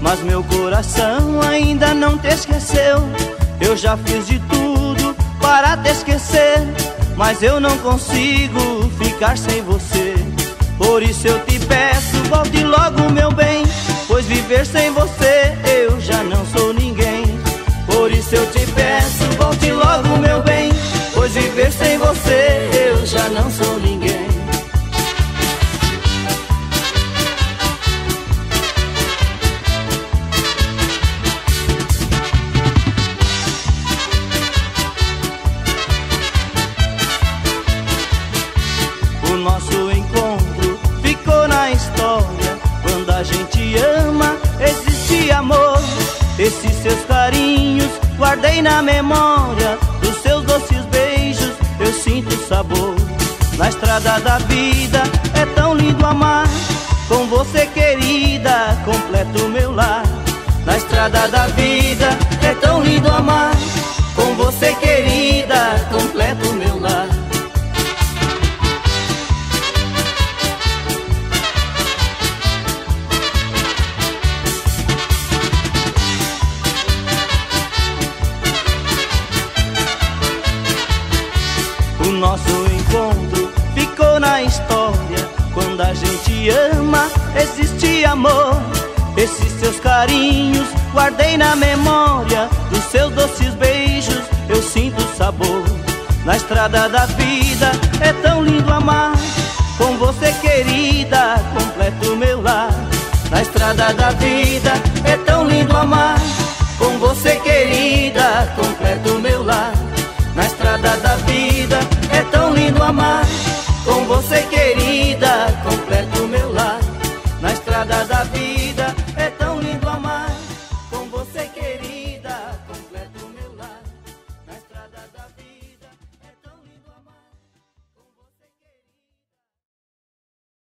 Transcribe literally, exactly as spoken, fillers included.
mas meu coração ainda não te esqueceu. Eu já fiz de tudo para te esquecer, mas eu não consigo ficar sem você. Por isso eu te peço, volte logo, meu bem, pois viver sem você eu já não sou ninguém. Por isso eu te peço, volte logo, meu bem, pois viver sem você eu já não sou ninguém. O nosso encontro ficou na história. Quando a gente ama, existe amor. Esses seus carinhos guardei na memória. Dos seus doces beijos eu sinto o sabor. Na estrada da vida é tão lindo amar. Com você, querida, completo o meu lar. Na estrada da vida é tão lindo amar. Com você, querida, completo o meu lar. O nosso encontro ficou na história. Quando a gente ama, existe amor. Esses seus carinhos guardei na memória. Dos seus doces beijos eu sinto o sabor. Na estrada da vida é tão lindo amar. Com você, querida, completo o meu lar. Na estrada da vida é tão lindo amar.